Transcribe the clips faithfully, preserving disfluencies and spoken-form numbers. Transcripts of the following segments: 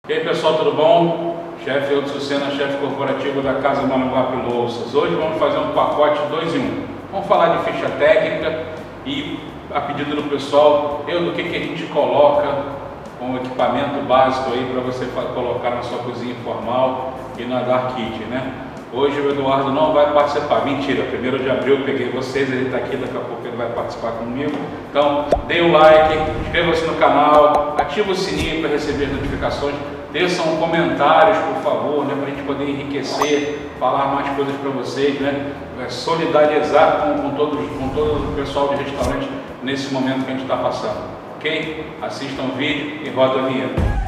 E aí pessoal, tudo bom? Chefe Eudes Lucena, chefe corporativo da Casa Maranguape Louças. Hoje vamos fazer um pacote dois em um. Vamos falar de ficha técnica e, a pedido do pessoal, eu do que, que a gente coloca com equipamento básico aí para você colocar na sua cozinha informal e na Dark Kitchen, né? Hoje o Eduardo não vai participar, mentira, primeiro de abril eu peguei vocês, ele está aqui, daqui a pouco ele vai participar comigo. Então, dê um like, inscreva-se no canal, ativa o sininho para receber as notificações, deixam comentários, por favor, né, para a gente poder enriquecer, falar mais coisas para vocês, né? Solidarizar com, com, todos, com todo o pessoal de restaurante nesse momento que a gente está passando, ok? Assistam o vídeo e roda a vinheta.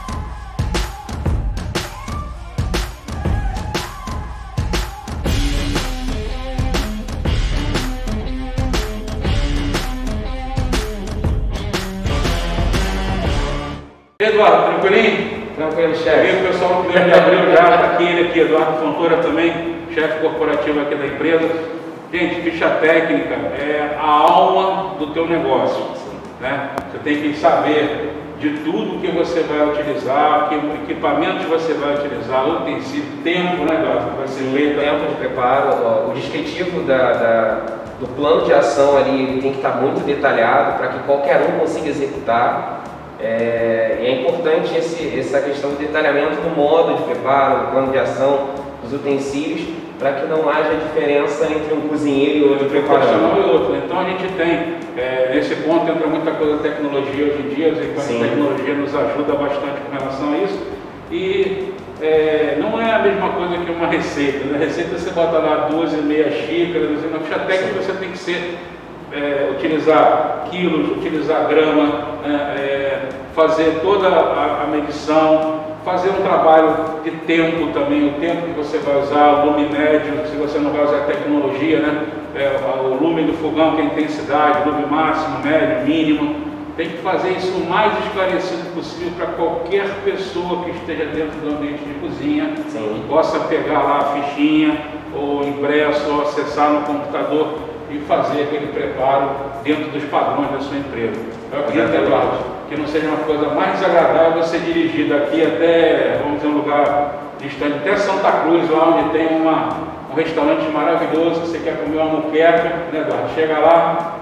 Eduardo, tranquilinho? Tranquilo, chefe. O pessoal do primeiro de abril já está aqui, ele aqui, Eduardo Fontoura também, chefe corporativo aqui da empresa. Gente, ficha técnica é a alma do teu negócio, né? Você tem que saber de tudo que você vai utilizar, que equipamentos você vai utilizar, utensílio, tempo, né, Eduardo? Vai ser feito. Tempo de preparo, o descritivo da, da, do plano de ação ali ele tem que estar muito detalhado para que qualquer um consiga executar. É, e é importante esse, essa questão de detalhamento do modo de preparo, do plano de ação, dos utensílios, para que não haja diferença entre um cozinheiro e outro profissional e outro. Então a gente tem, é, nesse ponto entra muita coisa da tecnologia hoje em dia, a tecnologia nos ajuda bastante com relação a isso. E é, não é a mesma coisa que uma receita. Na receita você bota lá duas e meia xícaras, na ficha técnica você tem que ser É, utilizar quilos, utilizar grama, é, é, fazer toda a, a medição, fazer um trabalho de tempo também, o tempo que você vai usar, o lume médio, se você não vai usar tecnologia, né? É, o lume do fogão, que é a intensidade, lume máximo, médio, mínimo, tem que fazer isso o mais esclarecido possível para qualquer pessoa que esteja dentro do ambiente de cozinha. Sim. Possa pegar lá a fichinha, ou impresso, ou acessar no computador e fazer aquele preparo dentro dos padrões da sua empresa. Eu acredito, Eduardo, que não seja uma coisa mais desagradável você dirigir daqui até, vamos dizer, um lugar distante, até Santa Cruz, lá onde tem uma, um restaurante maravilhoso, que você quer comer uma moqueca, né, Eduardo? Chega lá.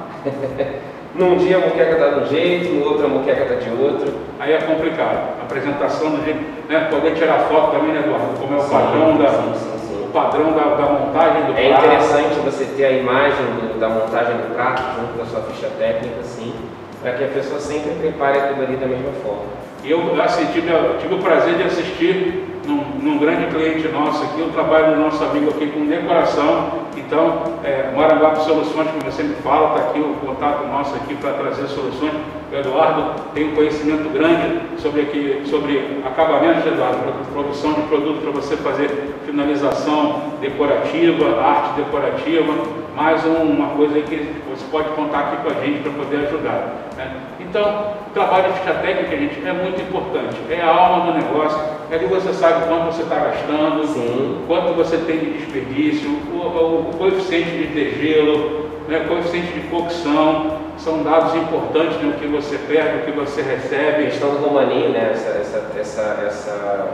Num dia a moqueca está de um jeito, no outro a moqueca está de outro. Aí é complicado. A apresentação do jeito, né? Poder tirar foto também, né, Eduardo? Como é o sim, padrão da... Sim, sim. padrão da, da montagem do prato. É interessante você ter a imagem do, da montagem do prato junto da sua ficha técnica, sim, para que a pessoa sempre prepare aquilo ali da mesma forma. Eu assim, tive, tive o prazer de assistir num, num grande cliente nosso aqui, o trabalho do nosso amigo aqui com decoração. Então, é, Maranguape Soluções, como você me fala, está aqui o contato nosso aqui para trazer soluções. O Eduardo tem um conhecimento grande sobre, aqui, sobre acabamento, Eduardo, produção de produto para você fazer finalização decorativa, arte decorativa, mais um, uma coisa aí que você pode contar aqui com a gente para poder ajudar, né? Então, o trabalho de ficha técnica, gente, é muito importante, é a alma do negócio, é ali você sabe quanto você está gastando, sim, quanto você tem de desperdício, o, o, o coeficiente de degelo, né, o coeficiente de cocção, são dados importantes, né, o que você perde, o que você recebe. A questão do romaninho, né, essa, essa, essa, essa,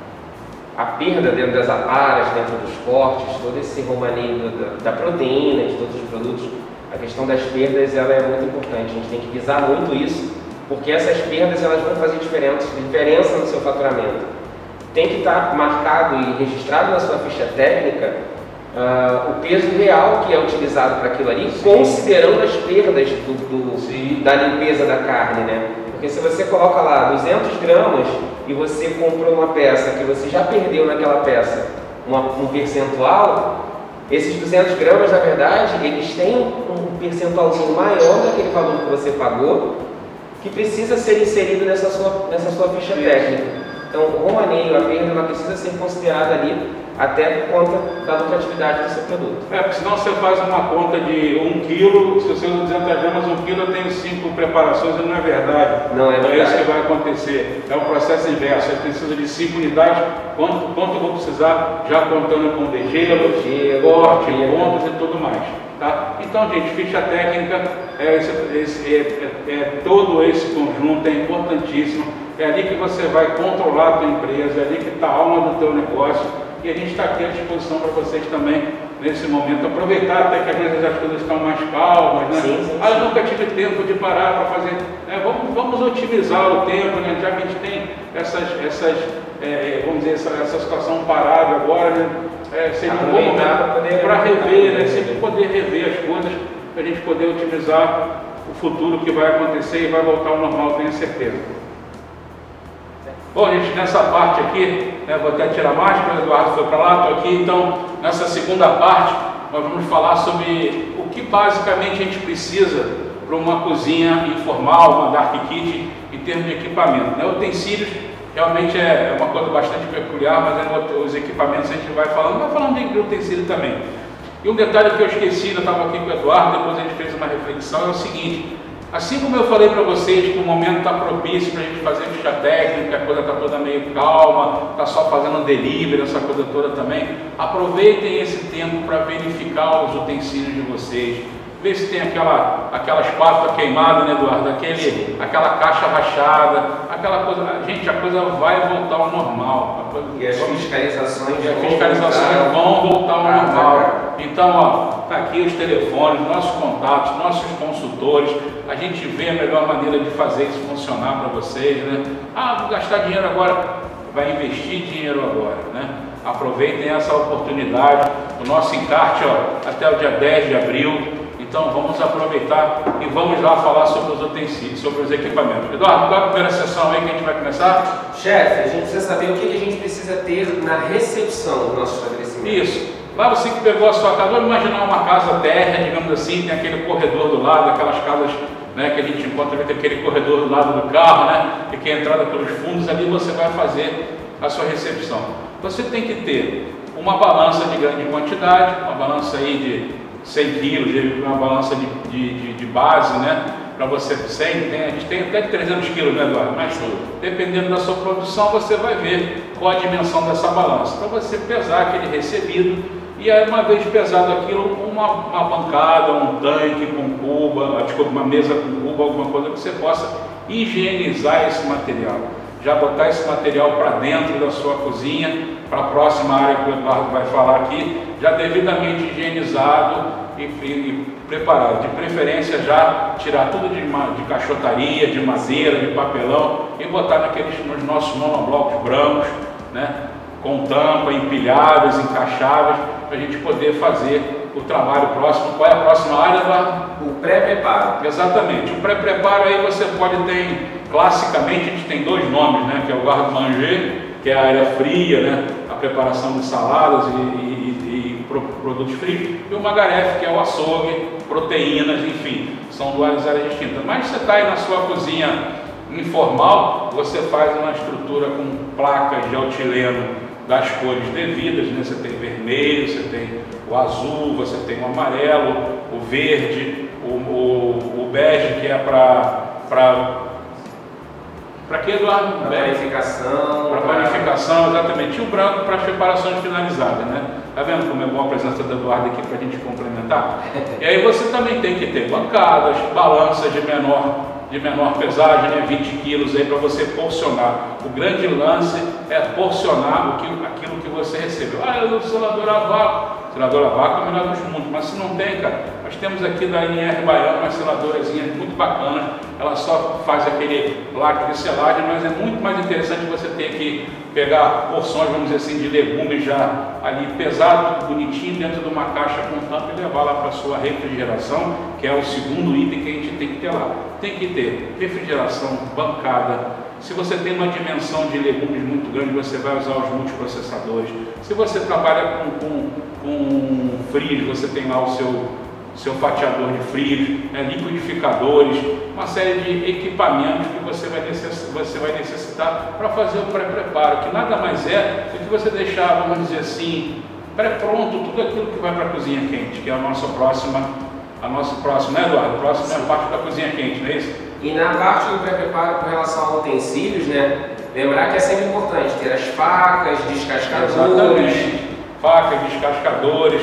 a perda dentro das aparas, dentro dos cortes, todo esse romaninho da, da proteína, de todos os produtos, a questão das perdas ela é muito importante, a gente tem que visar muito isso, porque essas perdas elas vão fazer diferença, diferença no seu faturamento. Tem que estar marcado e registrado na sua ficha técnica Uh, o peso real que é utilizado para aquilo ali, sim, considerando as perdas do, do, da limpeza da carne, né? Porque se você coloca lá duzentas gramas e você comprou uma peça que você já perdeu naquela peça uma, um percentual, esses duzentas gramas, na verdade, eles têm um percentualzinho maior daquele valor que você pagou, que precisa ser inserido nessa sua, nessa sua ficha técnica. Então, o romaneio, a perda, ela precisa ser considerada ali até por conta da lucratividade do seu produto. É, porque senão você faz uma conta de um quilo, se você usa duzentas gramas, um quilo eu tenho cinco preparações, e não é verdade. Não é verdade. Não é isso que vai acontecer. É o processo inverso. Você precisa de cinco unidades, quanto, quanto eu vou precisar, já contando com degelo, corte, pontos e tudo mais. Tá? Então, gente, ficha técnica é, esse, esse, é, é, é todo esse conjunto, é importantíssimo. é ali que você vai controlar a tua empresa, é ali que está a alma do teu negócio, e a gente está aqui à disposição para vocês também, nesse momento, aproveitar até que às vezes as coisas estão mais calmas, né? Sim, sim, ah, eu sim. nunca tive tempo de parar para fazer, né? vamos, vamos otimizar o tempo, né? Já que a gente tem essas, essas é, vamos dizer, essa, essa situação parada agora, né? É, seria um bom momento para rever, né? Sempre poder rever as coisas, para a gente poder otimizar o futuro que vai acontecer e vai voltar ao normal, tenho certeza. Bom, gente, nessa parte aqui, né, vou até tirar a máscara, o Eduardo foi para lá, estou aqui, então, nessa segunda parte, nós vamos falar sobre o que basicamente a gente precisa para uma cozinha informal, uma dark kitchen, em termos de equipamento, né? Utensílios, realmente é uma coisa bastante peculiar, mas é, os equipamentos a gente vai falando, vai falando de utensílio também. E um detalhe que eu esqueci, eu estava aqui com o Eduardo, depois a gente fez uma reflexão, é o seguinte: assim como eu falei para vocês que o momento está propício para a gente fazer ficha técnica, a coisa está toda meio calma, está só fazendo delivery, essa coisa toda também, aproveitem esse tempo para verificar os utensílios de vocês. Ver se tem aquela, aquela espátula queimada, né, Eduardo? Aquele, aquela caixa rachada, aquela coisa. Gente, a coisa vai voltar ao normal. A coisa, e as fiscalizações, e as fiscalizações vão voltar ao normal. Então, ó, tá aqui os telefones, nossos contatos, nossos consultores. A gente vê a melhor maneira de fazer isso funcionar para vocês, né? Ah, vou gastar dinheiro agora. Vai investir dinheiro agora, né? Aproveitem essa oportunidade. O nosso encarte, ó, até o dia dez de abril. Então vamos aproveitar e vamos lá falar sobre os utensílios, sobre os equipamentos. Eduardo, qual é a primeira sessão aí que a gente vai começar? Chefe, a gente precisa saber o que a gente precisa ter na recepção do nosso estabelecimento. Isso. Lá você que pegou a sua casa, vamos imaginar uma casa térrea, digamos assim, tem aquele corredor do lado, aquelas casas, né, que a gente encontra, tem aquele corredor do lado do carro, né, e que é a entrada pelos fundos, ali você vai fazer a sua recepção. Você tem que ter uma balança de grande quantidade, uma balança aí de cem quilos, uma balança de, de, de, de base, né? Para você, cem, tem, a gente tem até trezentos quilos, né, Eduardo? Mas dependendo da sua produção, você vai ver qual a dimensão dessa balança. Para você pesar aquele recebido e aí, uma vez pesado aquilo, uma, uma bancada, um tanque com cuba, desculpa, uma mesa com cuba, alguma coisa que você possa higienizar esse material. Já botar esse material para dentro da sua cozinha, para a próxima área que o Eduardo vai falar aqui, já devidamente higienizado e, e, e preparado. De preferência já tirar tudo de, de caixotaria, de madeira, de papelão e botar naqueles, nos nossos monoblocos brancos, né, com tampa, empilhados, encaixáveis, para a gente poder fazer o trabalho próximo. Qual é a próxima área, Eduardo? O pré-preparo. Exatamente. O pré-preparo aí você pode ter, classicamente a gente tem dois nomes, né, que é o garde-manger, que é a área fria, né, a preparação de saladas e, e, e produtos frios, e o magarefe, que é o açougue, proteínas, enfim, são duas áreas distintas. Mas você está aí na sua cozinha informal, você faz uma estrutura com placas de altileno das cores devidas, né? Você tem vermelho, você tem o azul, você tem o amarelo, o verde, o, o, o bege, que é para Para que, Eduardo? Para panificação. Para panificação, exatamente. E o branco para as preparações finalizadas, né? Tá vendo como é boa a presença do Eduardo aqui para a gente complementar? E aí você também tem que ter bancadas, balanças de menor, de menor pesagem, né? vinte quilos aí para você porcionar. O grande lance é porcionar o que, aquilo que você recebeu. Ah, eu selador a vácuo. Selador a vácuo é o melhor dos mundos, mas se não tem, cara, nós temos aqui da N R Baiana umas seladorazinhas muito bacanas. Ela só faz aquele lacre de selagem, mas é muito mais interessante você ter que pegar porções, vamos dizer assim, de legumes já ali pesado, bonitinho, dentro de uma caixa com tampa e levar lá para a sua refrigeração, que é o segundo item que a gente tem que ter lá. Tem que ter refrigeração, bancada. Se você tem uma dimensão de legumes muito grande, você vai usar os multiprocessadores. Se você trabalha com, com, com frios, você tem lá o seu, seu fatiador de frios, né, liquidificadores, uma série de equipamentos que você vai necessitar, você vai necessitar para fazer o pré-preparo, que nada mais é do que você deixar, vamos dizer assim, pré-pronto tudo aquilo que vai para a cozinha quente, que é a nossa próxima, a nossa próxima, né, Eduardo? A próxima é a parte da cozinha quente, não é isso? E na parte do pré-preparo com relação a utensílios, né? Lembrar que é sempre importante ter as facas, descascadores. Exatamente. Facas, descascadores,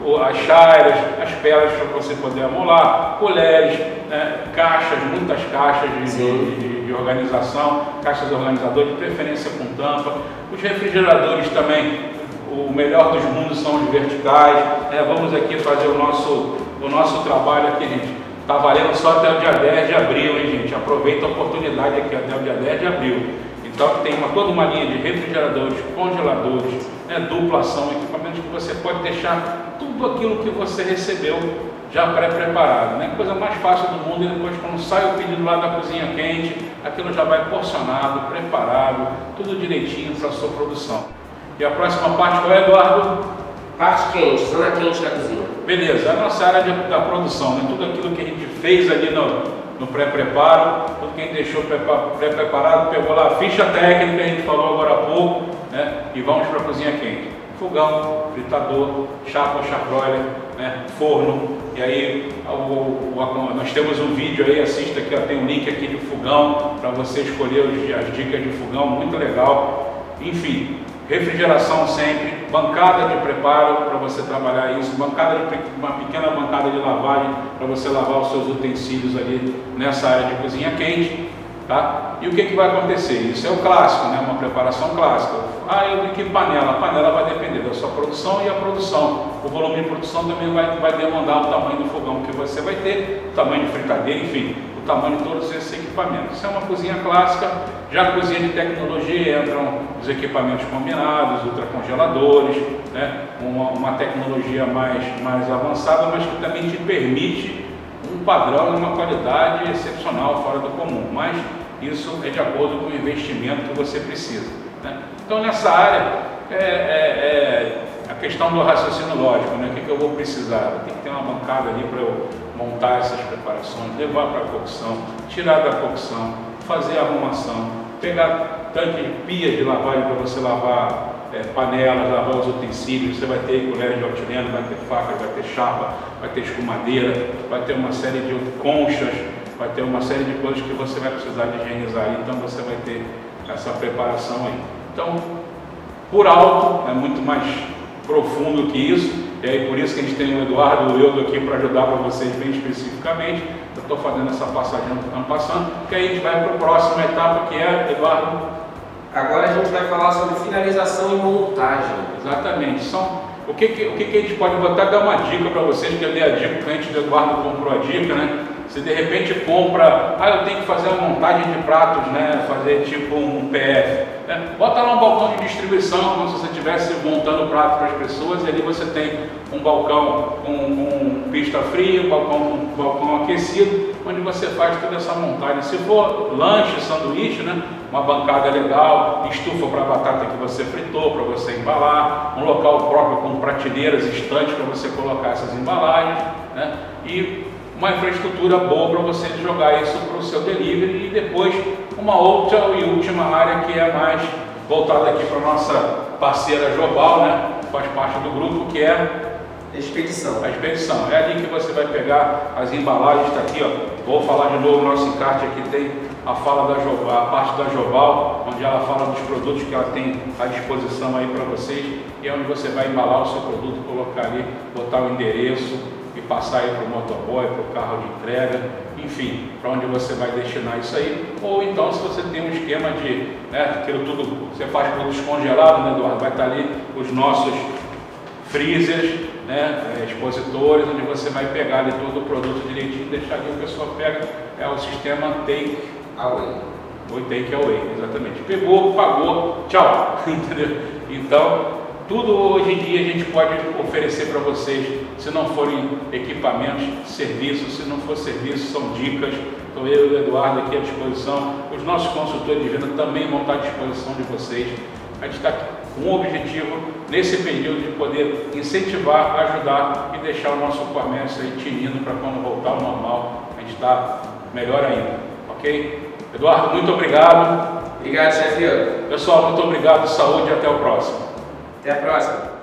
as chairas, as pelas para você poder amolar, colheres, né, caixas, muitas caixas de, de, de, de organização, caixas organizadoras, de preferência com tampa. Os refrigeradores também, o melhor dos mundos são os verticais. É, vamos aqui fazer o nosso, o nosso trabalho aqui, gente. Está valendo só até o dia dez de abril, hein, gente? Aproveita a oportunidade aqui até o dia dez de abril. Então tem uma, toda uma linha de refrigeradores, congeladores, né, dupla ação, equipamentos que você pode deixar tudo aquilo que você recebeu já pré-preparado, né? Coisa mais fácil do mundo. E depois, quando sai o pedido lá da cozinha quente, aquilo já vai porcionado, preparado, tudo direitinho para a sua produção. E a próxima parte qual é, Eduardo? Parte quente, zona quente da cozinha. Beleza, a nossa área de, da produção, né? Tudo aquilo que a gente fez ali no, no pré-preparo, tudo que a gente deixou pré-preparado, pegou lá a ficha técnica, a gente falou agora há pouco, né? E vamos para a cozinha quente. Fogão, fritador, chapa, chafroiler, né? Forno. E aí o, o, nós temos um vídeo aí, assista aqui, ó, tem um link aqui de fogão para você escolher os, as dicas de fogão, muito legal. Enfim, refrigeração sempre, bancada de preparo para você trabalhar isso, bancada de, uma pequena bancada de lavagem para você lavar os seus utensílios ali nessa área de cozinha quente, tá? E o que, que vai acontecer? Isso é o clássico, né? Uma preparação clássica. Ah, eu que panela? A panela vai depender da sua produção e a produção. O volume de produção também vai, vai demandar o tamanho do fogão que você vai ter, o tamanho de fritadeira, enfim, o tamanho de todos esses equipamentos. Isso é uma cozinha clássica. Já a cozinha de tecnologia entram os equipamentos combinados, ultracongeladores, né? uma, uma tecnologia mais, mais avançada, mas que também te permite um padrão e uma qualidade excepcional, fora do comum. Mas isso é de acordo com o investimento que você precisa, né? Então, nessa área, é, é, é a questão do raciocínio lógico, né? O que, que eu vou precisar? Tem que ter uma bancada ali para eu montar essas preparações, levar para a cocção, tirar da cocção, fazer a arrumação, pegar tanque de pia de lavagem para você lavar é, panelas, lavar os utensílios. Você vai ter colheres de altileno, vai ter faca, vai ter chapa, vai ter escumadeira, vai ter uma série de conchas, vai ter uma série de coisas que você vai precisar de higienizar. Então você vai ter essa preparação aí. Então, por alto, é muito mais profundo que isso, e aí por isso que a gente tem o Eduardo e o Eudo aqui para ajudar para vocês bem especificamente. Eu estou fazendo essa passagem que estamos passando, porque aí a gente vai para a próxima etapa, que é, Eduardo? Agora a gente vai falar sobre finalização e montagem. Exatamente. São, o que, que, o que, que a gente pode botar, dar uma dica para vocês, que eu dei a dica, o cliente do Eduardo comprou a dica, né? Se de repente compra, ah, eu tenho que fazer uma montagem de pratos, né? Fazer tipo um P F, né? Bota lá um balcão de distribuição, como se você estivesse montando prato para as pessoas, e ali você tem um balcão com, com pista fria, um balcão com um balcão aquecido, onde você faz toda essa montagem. Se for lanche, sanduíche, né? Uma bancada legal, estufa para a batata que você fritou, para você embalar, um local próprio com prateleiras, estantes para você colocar essas embalagens, né? E uma infraestrutura boa para você jogar isso para o seu delivery. E depois uma outra e última área que é mais voltada aqui para a nossa parceira Jobal, né? Faz parte do grupo, que é a expedição. A expedição. É ali que você vai pegar as embalagens, está aqui, ó. Vou falar de novo, o nosso encarte aqui tem a fala da Jobal, a parte da Jobal, onde ela fala dos produtos que ela tem à disposição aí para vocês, e é onde você vai embalar o seu produto, colocar ali, botar o endereço e passar aí para o motoboy, para o carro de entrega, enfim, para onde você vai destinar isso aí. Ou então, se você tem um esquema de, né, aquilo tudo, você faz produtos congelados, né, Eduardo? Vai estar ali os nossos freezers, né, expositores, onde você vai pegar ali todo o produto direitinho, deixar ali, a pessoa pega, é o sistema take away. O take away, exatamente. Pegou, pagou, tchau, entendeu? Então, tudo hoje em dia a gente pode oferecer para vocês, se não forem equipamentos, serviços, se não for serviço, são dicas. Então eu e o Eduardo aqui à disposição, os nossos consultores de venda também vão estar à disposição de vocês. A gente está com um objetivo, nesse período, de poder incentivar, ajudar e deixar o nosso comércio aí tinindo para quando voltar ao normal, a gente está melhor ainda, ok? Eduardo, muito obrigado. Obrigado, chefe. Pessoal, muito obrigado, saúde e até o próximo. Até a próxima.